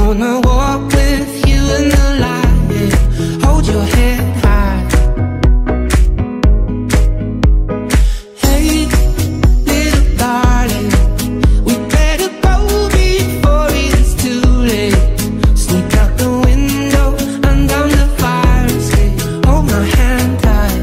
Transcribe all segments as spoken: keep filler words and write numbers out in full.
wanna walk with you in the light, hold your head high. Hey, little darling, we better go before it's too late. Sneak out the window and down the fire escape. Hold my hand tight,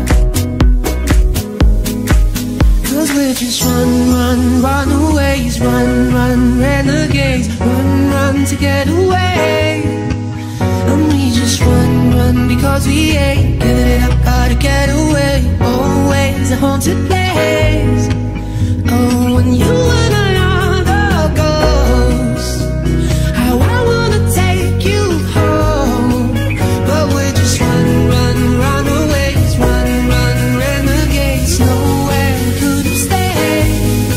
'cause we're just run, run, runaways. Run, run, renegades. Run, run to get away. And we just run, run because we ain't giving it up. Gotta get away. Always a haunted place. Oh, and you and I are the ghosts. How I wanna take you home, but we're just run, run, runaways. Run, run, renegades. Nowhere we could have stayed.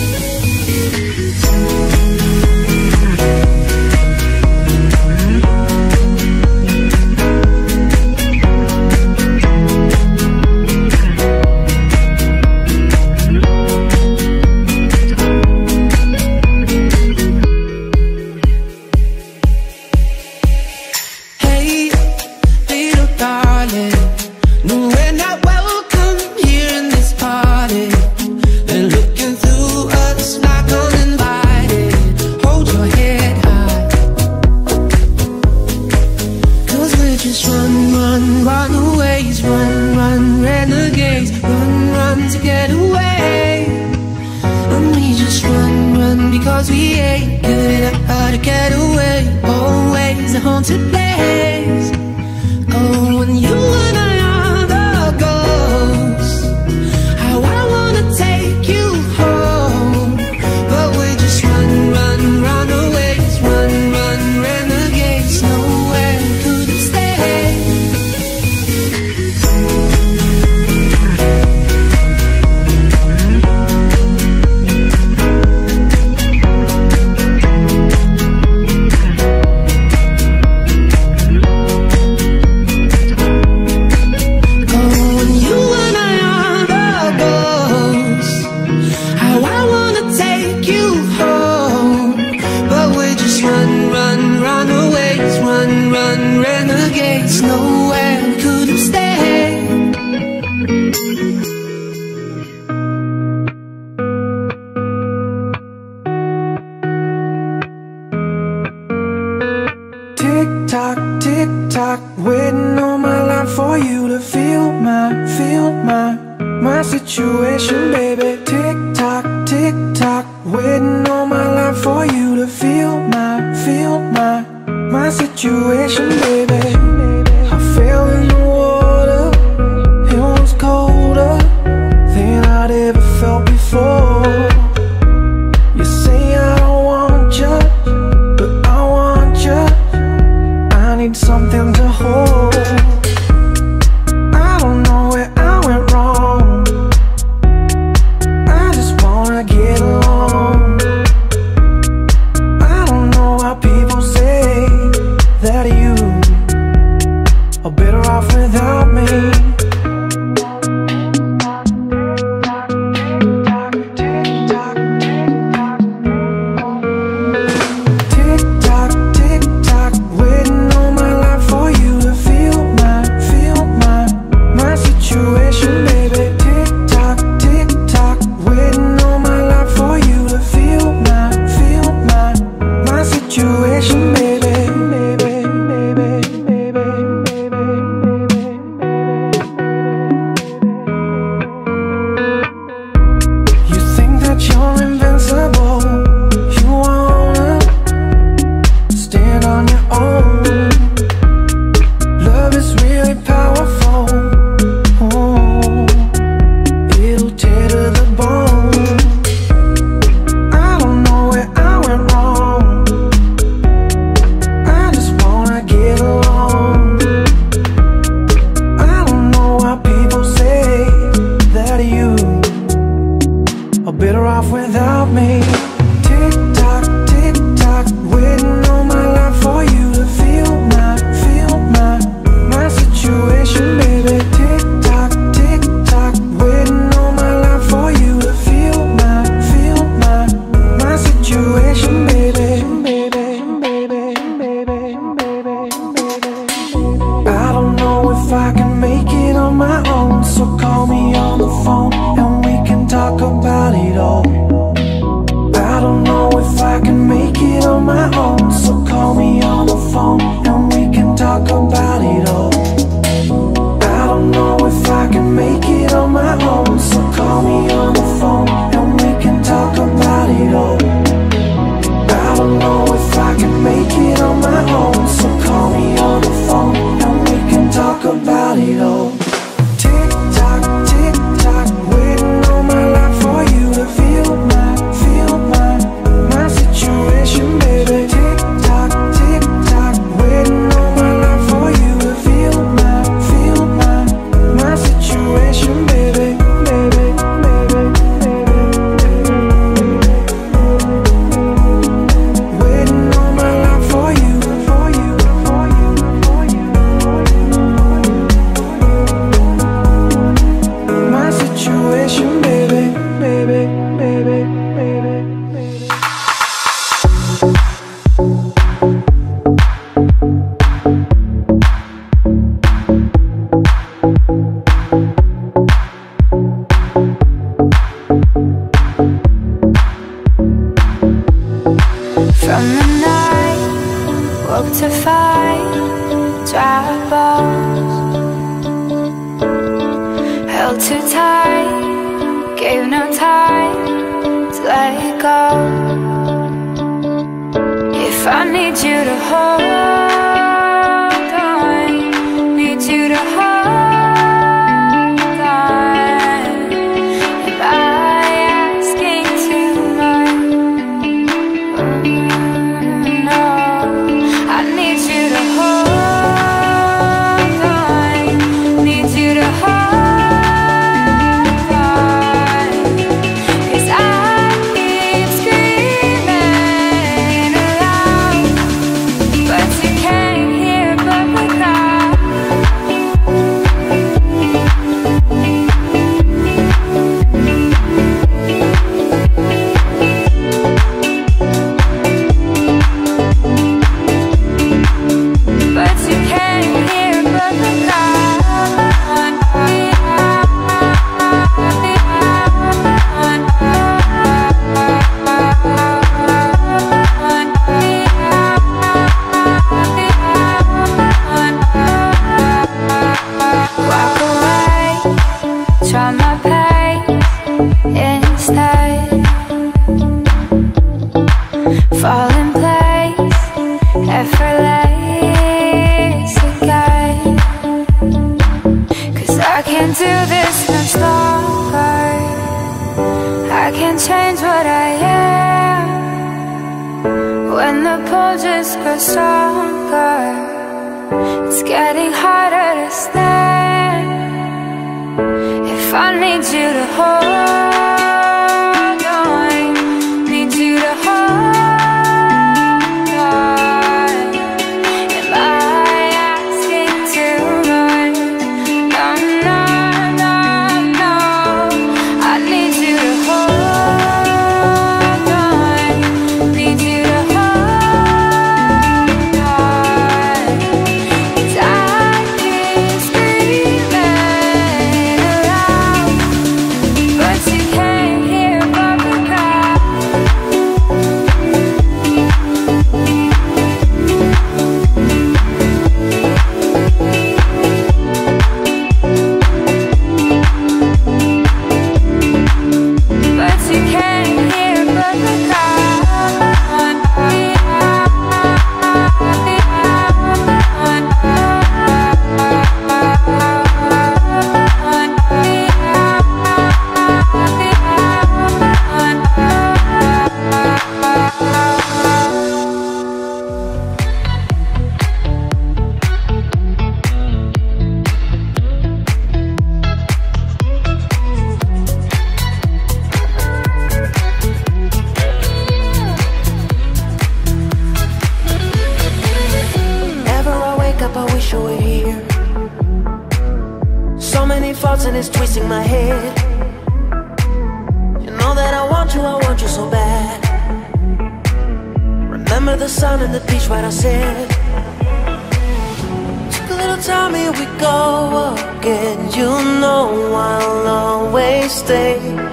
Hey, little darling, no, we're not welcome here in this party. They're looking through us like uninvited. Hold your head high, 'cause we're just run, run, runaways. Run, run, renegades. Run, run to get away. And we just run, run because we ain't giving it up. Gotta get away. Always a haunted place. Oh, and you and I are the ghosts. How I wanna take you home, but we're just run, run, runaways. Run, run, renegades. Nowhere we could have stayed. Oh, and you and I are the ghosts. How I wanna take you home, but we're just run, run, runaways. Run, run, renegades. Nowhere we could have stayed. Tick tock, tick tock, waiting on my line for you to feel my, feel my, my situation, baby. Tick tock, tick tock, waiting on my line for you to feel my, feel my, my situation, baby. I fell in the water, it was colder than I'd ever felt before. You say I don't want you, but I want you. I need something to hold. I don't know where I went wrong. I just wanna get along. I don't know why people say that you are better off without me. Tick tock, tick tock, waiting on my line for you to feel my, feel my, my situation, baby. Tick tock, tick tock, waiting on my line for you to feel my, feel my, my situation, baby. Baby, baby, baby, baby, you think that you're invincible. You wanna stand on your own. Love is really powerful. Oh, it'll tear to the bone. I don't know where I went wrong. Spoke to fight, dry bones. Held too tight, gave no time to let it go. If I need you to hold on, need you to hold on. Am I asking too much? No, I need you to hold on, need you to hold on. 'Cause I keep screaming aloud, but you can't hear but the crowd. But you can't hear but the walk away, try my pace instead. Fall in place, effortless again. 'Cause I can't do this much longer. I can't change what I am when the pull just grows stronger. It's getting harder to stand. If I need you to hold on, need you to hold on. Am I asking too much? No, no, no, no. I need you to hold on, need you to hold on. 'Cause I keep screaming aloud, but you can't hear but the crowd. But you can't hear but the Whenever I wake up, I wish you were here. So many thoughts and it's twisting my head. You know that I want you, I want you so bad. Remember the sun and the beach right outside. Took a little time, here we go again. You know I'll always stay.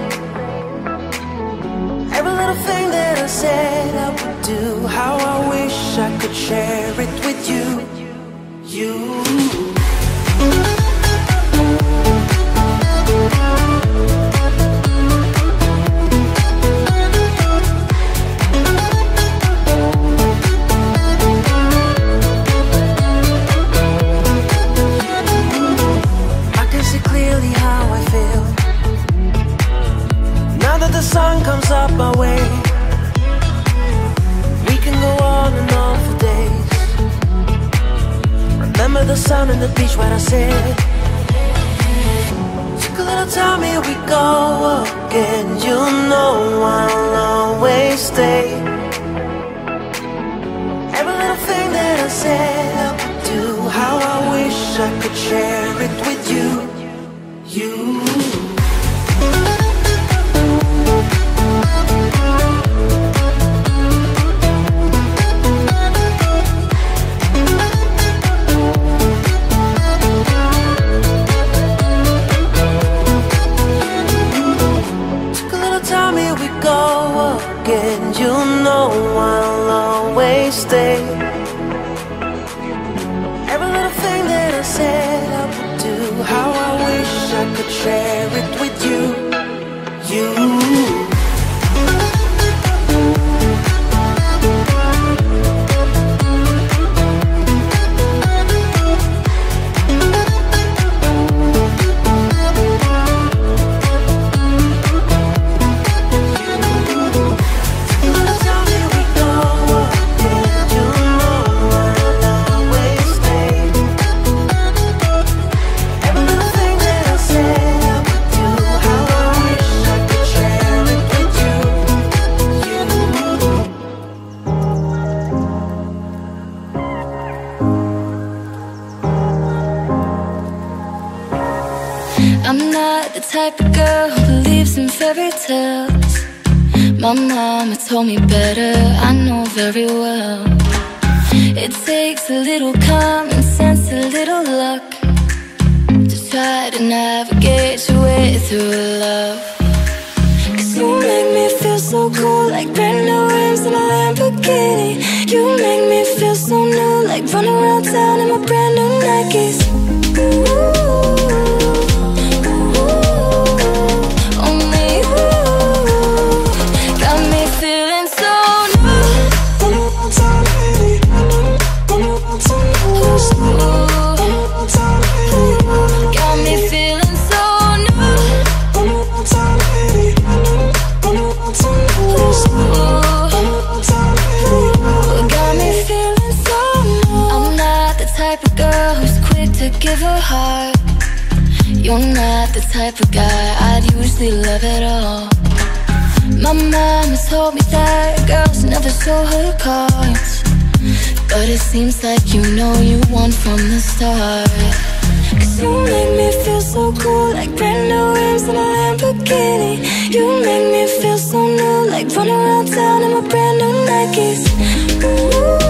Every little thing that I said I would do, how I wish I could share it with you. You. I can see clearly how I feel now that the sun comes up my way. We can go on and on for days. Remember the sun and the beach right outside. Took a little time, here we go again. You know I'll always stay. Every little thing that I said I would do, how I wish I could share it with you. You. again. You know I'll always stay. share it with you, you. I'm not the type of girl who believes in fairy tales. My mama told me better, I know very well. It takes a little common sense, a little luck, to try to navigate your way through love. Cause you make me feel so cool, like brand new rims in a Lamborghini. You make me feel so new, like running around town in my brand new Nikes. Ooh. Give her heart. You're not the type of guy I'd usually love at all. My mama told me that girls never show her cards, but it seems like you know you won from the start. Cause you make me feel so cool, like brand new rims in a Lamborghini. You make me feel so new, like running around town in my brand new Nikes. Ooh.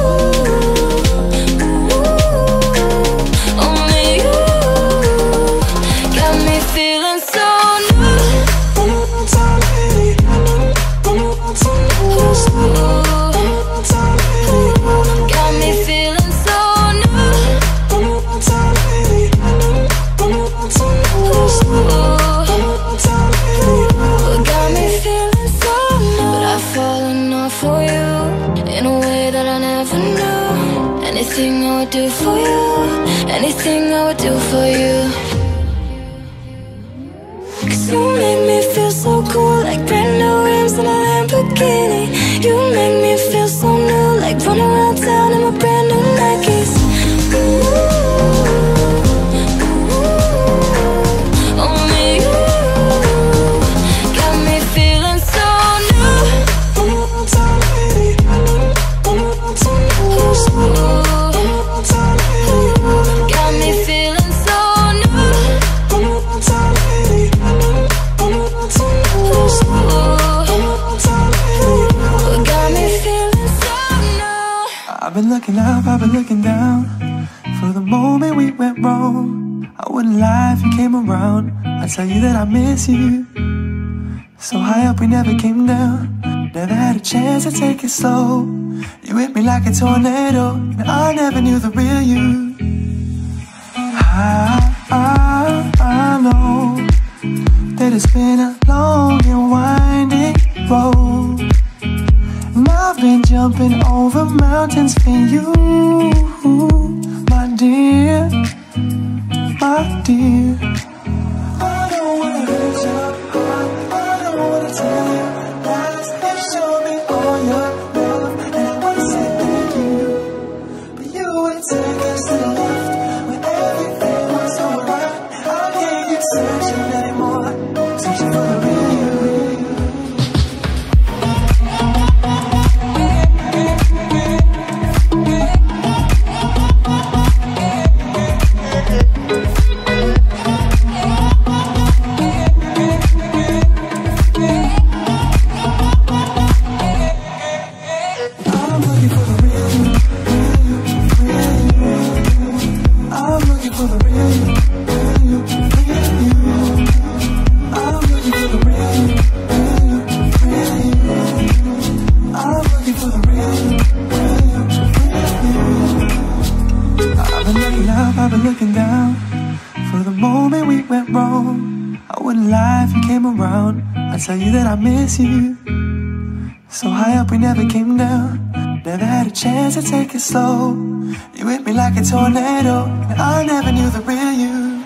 Anything I would do for you, anything I would do for you. Cause you make me feel so cool, like brand new rims in a Lamborghini. You make me feel so new, like running around town in my brand new Nikes. Ooh. I've been looking up, I've been looking down for the moment we went wrong. I wouldn't lie if you came around. I'd tell you that I miss you. So high up we never came down. Never had a chance to take it slow. You hit me like a tornado, and I never knew the real you. I, I, I know that it's been a long and winding road. I've been jumping over mountains for you, my dear, my dear. I don't wanna hurt your heart, I don't wanna tell you lies. You show me all your love, and I wanna say thank you. But you would take us to the left when everything was alright. I can't keep searching anymore, searching for the real you. you came around, I tell you that I miss you. So high up we never came down, never had a chance to take it slow. You hit me like a tornado, and I never knew the real you.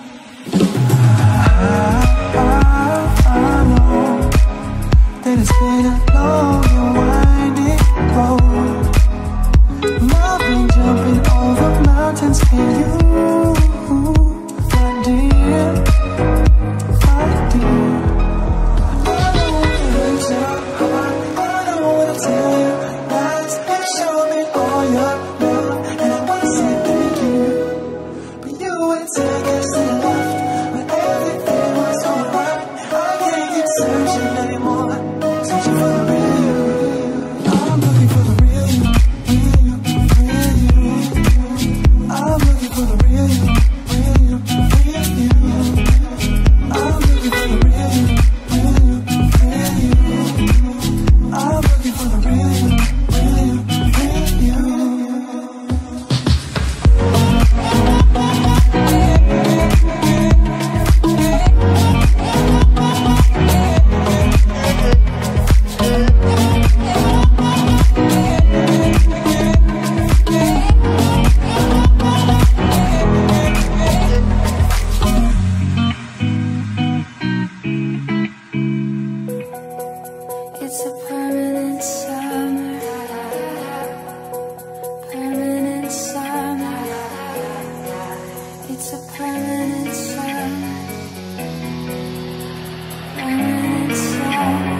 I, I, I know that it's been a long and winding road. I've been jumping over mountains for you, my dear, my dear. I don't wanna hurt your heart, I don't wanna tell you lies. You show me all your love, and I wanna say thank you. But you would take us to the left when everything was alright. I can't keep searching anymore, searching for the real you. I'm looking for the real you. I'm looking for the real you, real you, real you. I'm looking for the real you, real you, real you. I'm looking for the real you, real you, real you. It's a permanent summer, permanent summer. It's a permanent summer, permanent summer.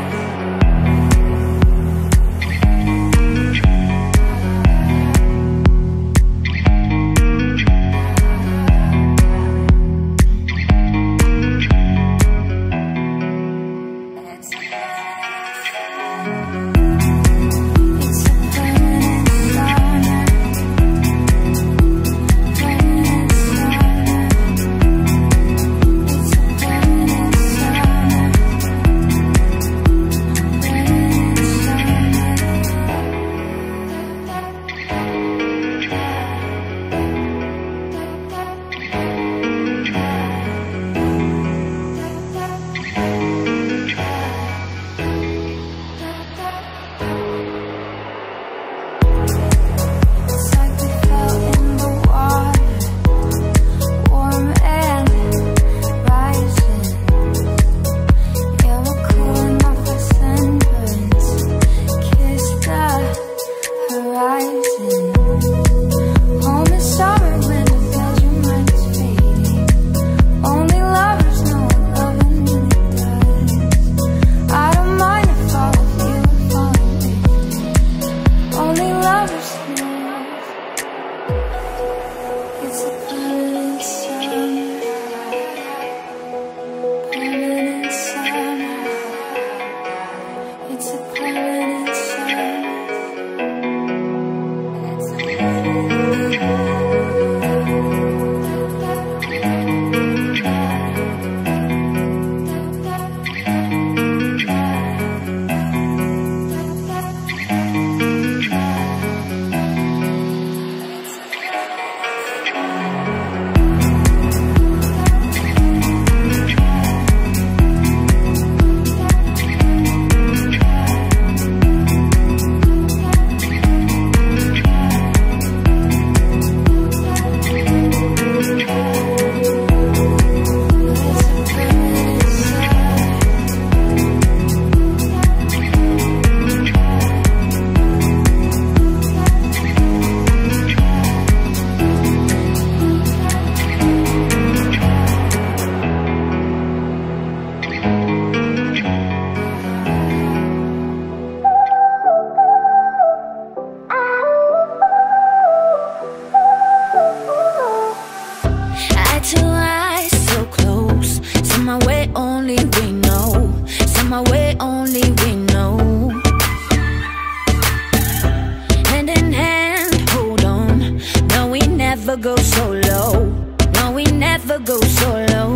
Go so low, no, we never go so low.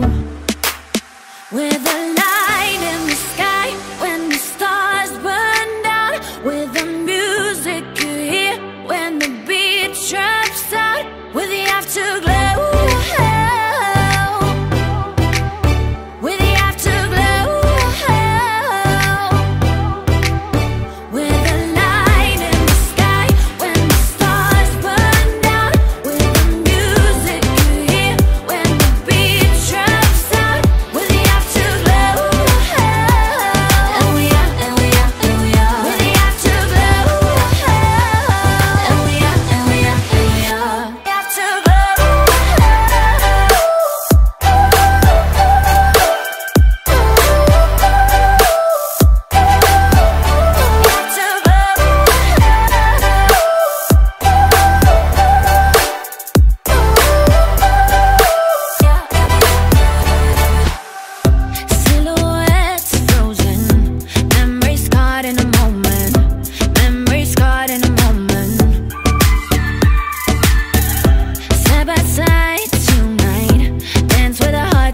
With a light in the sky, when the stars burn down, with the music you hear, when the beat drops out, with the afterglow, with the afterglow.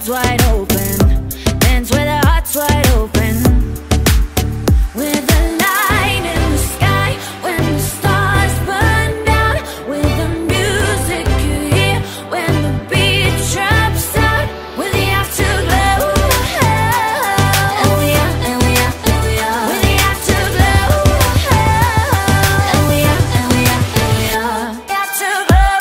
hearts wide open, dance with our hearts wide open. With the light in the sky when the stars burn down, with the music you hear when the beat drops out, with the afterglow. And we are, and we are, and we are with the afterglow. And we are, and we are, and we are afterglow.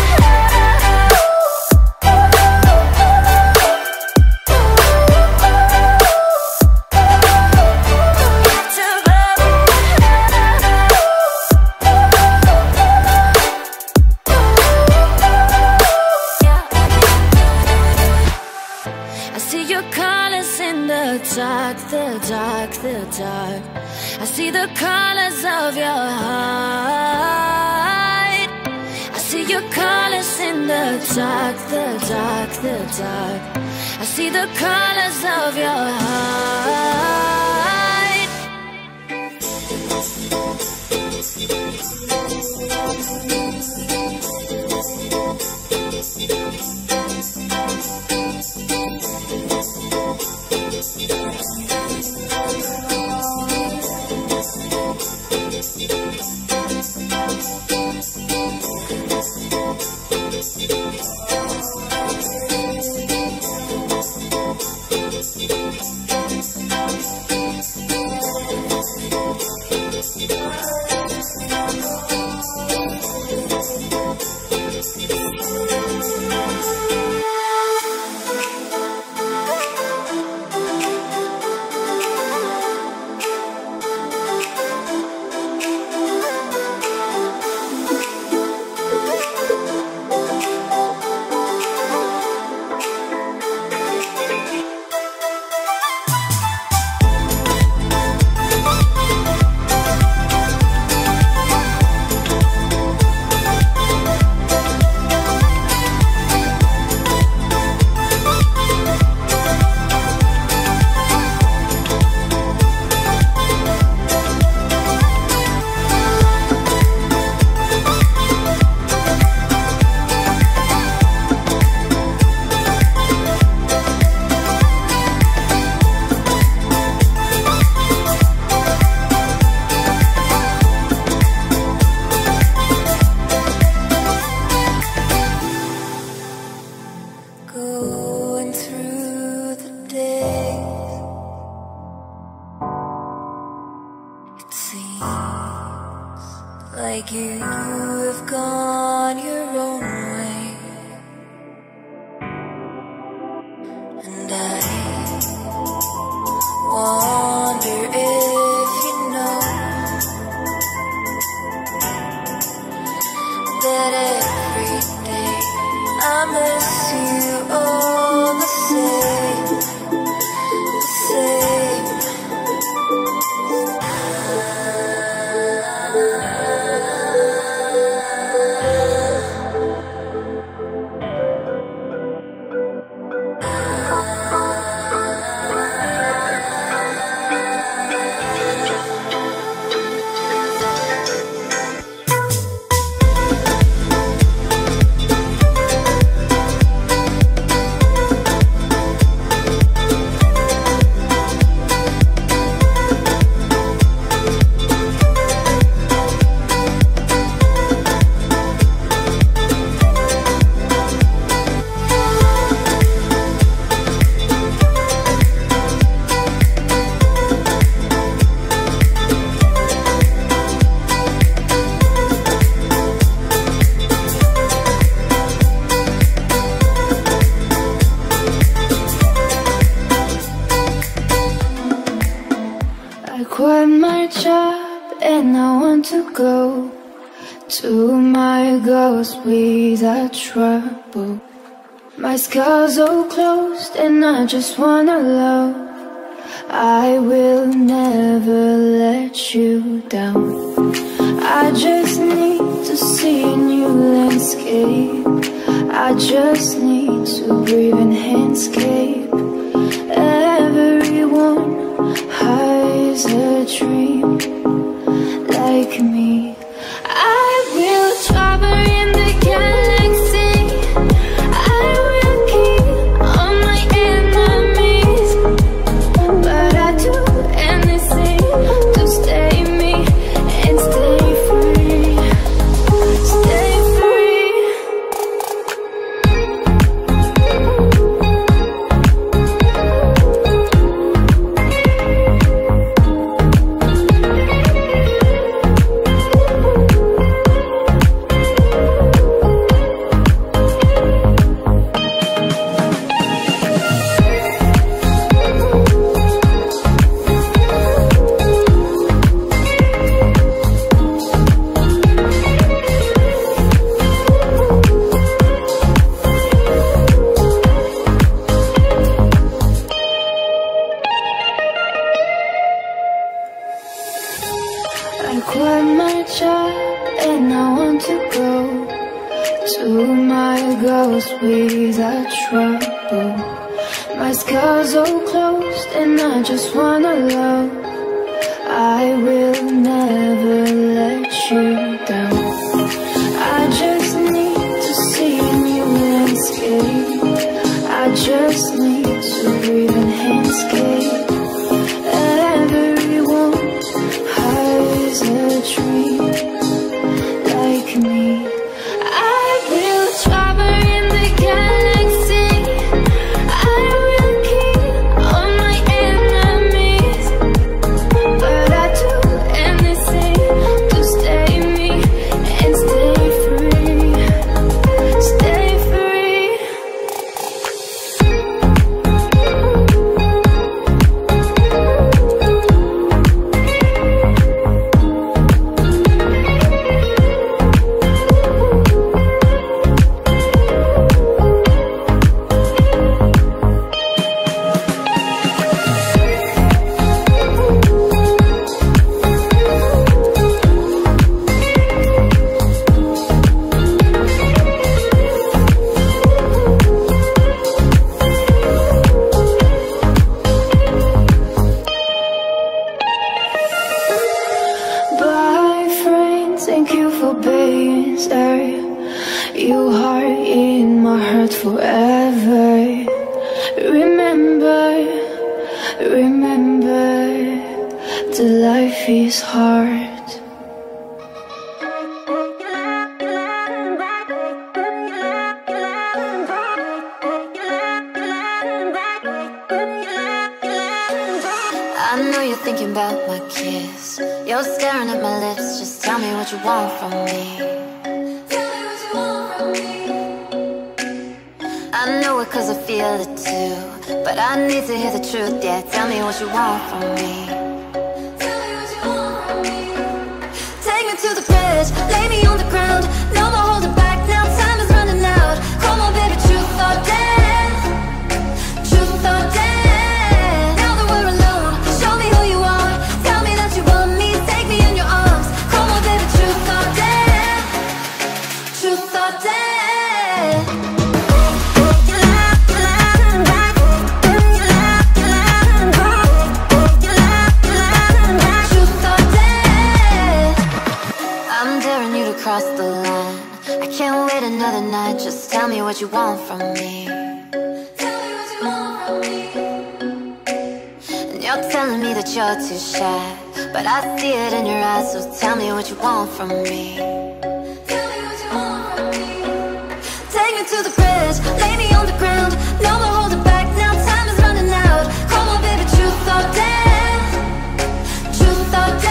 I see your colors in the dark, the dark, the dark. I see the colors of your heart. I see your colors in the dark, the dark, the dark. I see the colors of your heart. Going through the day, it seems like you have gone your own way, and I wonder if you know that every day I miss you all the same, the same. I quit my job and I want to go to my goals without trouble. My scars all closed and I just wanna love. I will never let you down. I just need to see a new landscape. I just need to breathe in handscape. Everyone has a dream like me. I will travel in the galaxy. I will keep on my to my ghost without trouble. My scars all closed and I just wanna love. I will never let you down. I just need to see a new landscape. I just need to breathe in handscape. Everyone has a dream like me. I will travel in the galaxy. I will kill all my enemies, but I do anything to stay me and stay free, stay free. Bye, friend, thank you for being there. You are in my heart forever. Remember, remember, the life is hard. I know you're thinking about my kiss. You're staring at my lips. Just tell me what you want from me. Tell me what you want from me. I know it cause I feel it too, but I need to hear the truth. Yeah, tell me what you want from me. Tell me what you want from me. Take me to the bridge, lay me on the ground. No more holding back now, time is running out. Come on baby, truth or dare. Truth or dare. Cross the line. I can't wait another night. Just tell me what you want from me. Tell me what you want from me. And you're telling me that you're too shy, but I see it in your eyes. So tell me what you want from me. Tell me what you want from me. Take me to the bridge, lay me on the ground. No more holding back now, time is running out. Come on baby, truth or dare. Truth or dare.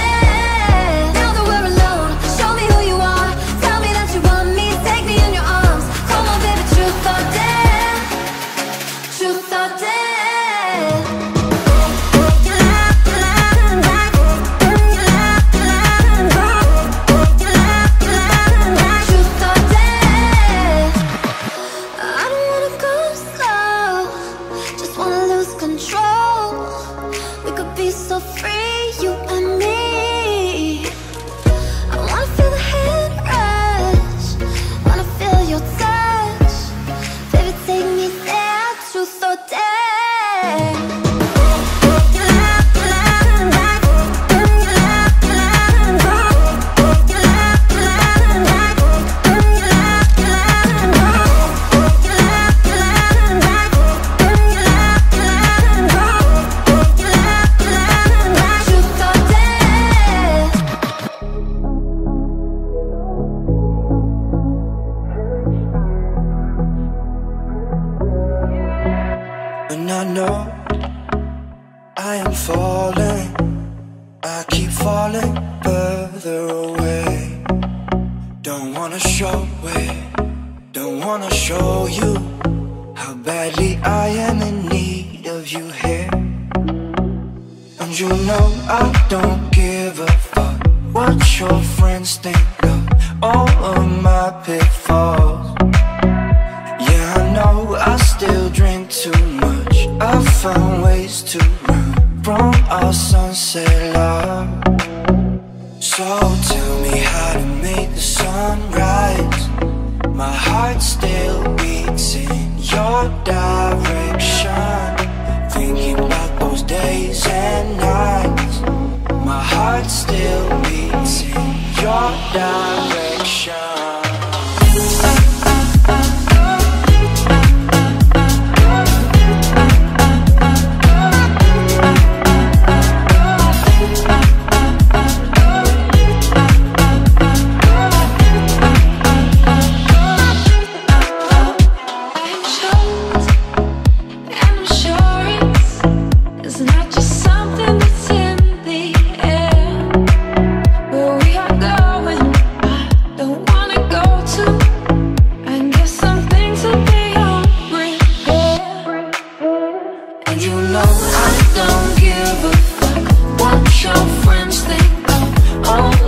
And I know I am falling, I keep falling further away. Don't wanna show it, don't wanna show you how badly I am in need of you here. And you know I don't give a fuck what your friends think of all of my pitfalls. Yeah, I know I still drink too much. I found ways to run from our sunset love. So tell me how to make the sun rise. My heart heart still beats in your direction. Thinking about those days and nights. My heart still beats in your direction. I don't give a fuck what your friends think. I'm